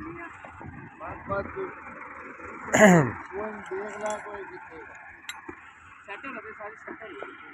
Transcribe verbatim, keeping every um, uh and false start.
बात बात को कोई देख ला कोई दिखेगा सेटल है सारी सेटल